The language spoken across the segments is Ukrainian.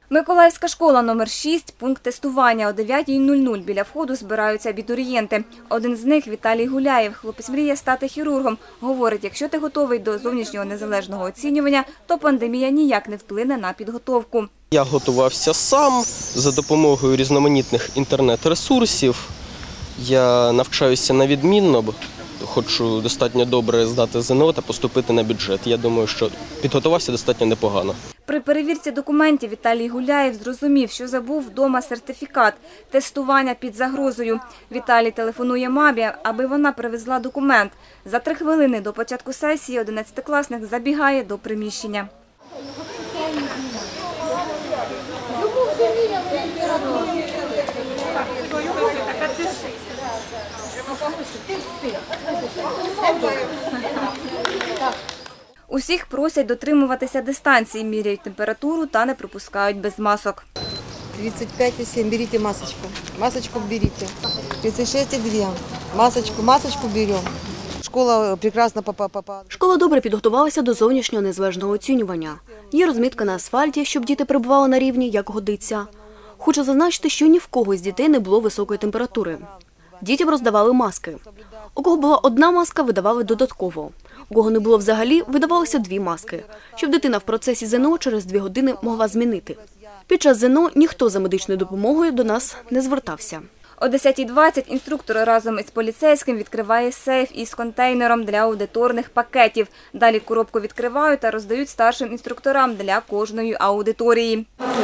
Миколаївська школа номер 6 – пункт тестування. О 9:00 біля входу збираються абітурієнти. Один з них – Віталій Гуляєв. Хлопець мріє стати хірургом. Говорить, якщо ти готовий до зовнішнього незалежного оцінювання, то пандемія ніяк не вплине на підготовку. Я готувався сам за допомогою різноманітних інтернет-ресурсів. Я навчаюся на відмінно, бо хочу достатньо добре здати ЗНО та поступити на бюджет. Я думаю, що підготувався достатньо непогано. При перевірці документів Віталій Гуляєв зрозумів, що забув вдома сертифікат. Тестування під загрозою. Віталій телефонує мамі, аби вона привезла документ. За 3 хвилини до початку сесії 11-класник забігає до приміщення. Усіх просять дотримуватися дистанції, міряють температуру та не пропускають без масок. 35,7, берите масочку. Масочку берите. 36,2. Масочку берем. Школа прекрасно попала. Школа добре підготувалася до зовнішнього незалежного оцінювання. Є розмітка на асфальті, щоб діти перебували на рівні, як годиться. Хочу зазначити, що ні в кого з дітей не було високої температури. Дітям роздавали маски. У кого була одна маска, видавали додатково. У кого не було взагалі, видавалося 2 маски, щоб дитина в процесі ЗНО через 2 години могла змінити. Під час ЗНО ніхто за медичною допомогою до нас не звертався. О 10:20 інструктор разом із поліцейським відкриває сейф із контейнером для аудиторних пакетів. Далі коробку відкривають та роздають старшим інструкторам для кожної аудиторії.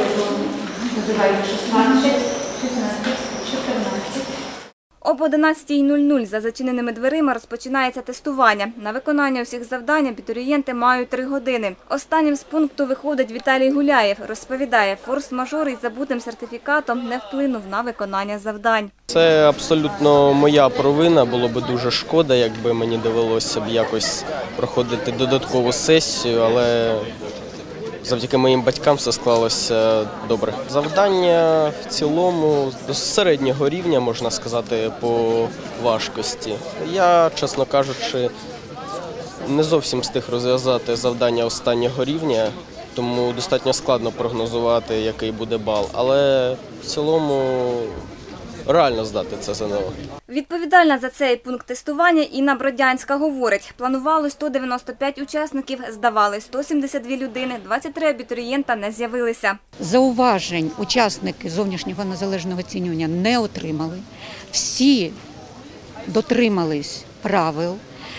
Об 11:00 за зачиненими дверима розпочинається тестування. На виконання усіх завдань абітурієнти мають 3 години. Останнім з пункту виходить Віталій Гуляєв. Розповідає, форс-мажор із забутим сертифікатом не вплинув на виконання завдань. Це абсолютно моя провина. Було б дуже шкода, якби мені довелося б якось проходити додаткову сесію, але завдяки моїм батькам все склалося добре. Завдання в цілому до середнього рівня, можна сказати, по важкості. Я, чесно кажучи, не зовсім встиг розв'язати завдання останнього рівня, тому достатньо складно прогнозувати, який буде бал. Але в цілому реально здати це ЗНО. Відповідальна за цей пункт тестування Інна Бродянська говорить, планували 195 учасників, здавали 172 людини, 23 абітурієнта не з'явилися. Зауважень учасники зовнішнього незалежного оцінювання не отримали. Всі дотримались правил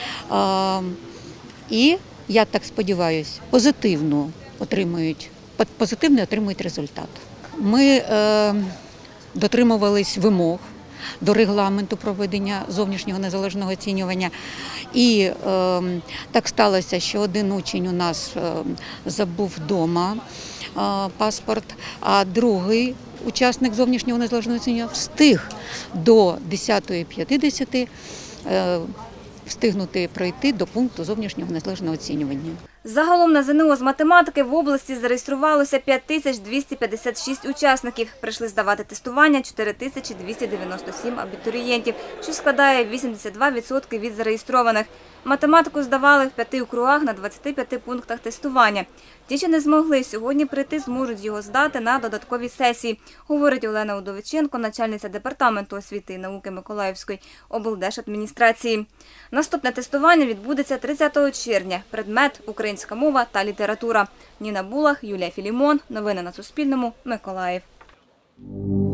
і, я так сподіваюся, позитивно отримують результат. Ми дотримувались вимог до регламенту проведення зовнішнього незалежного оцінювання. І так сталося, що один учень у нас забув вдома паспорт, а другий учасник зовнішнього незалежного оцінювання встиг до 10:50 встигнути пройти до пункту зовнішнього незалежного оцінювання. Загалом на ЗНО з математики в області зареєструвалося 5256 учасників. Прийшли здавати тестування 4297 абітурієнтів, що складає 82% від зареєстрованих. Математику здавали в 5 округах на 25 пунктах тестування. Ті, що не змогли сьогодні прийти, зможуть його здати на додатковій сесії, говорить Олена Удовиченко, начальниця департаменту освіти і науки Миколаївської облдержадміністрації. Наступне тестування відбудеться 30 червня. Предмет – українська мова та література. Ніна Булах, Юлія Філімон. Новини на Суспільному. Миколаїв.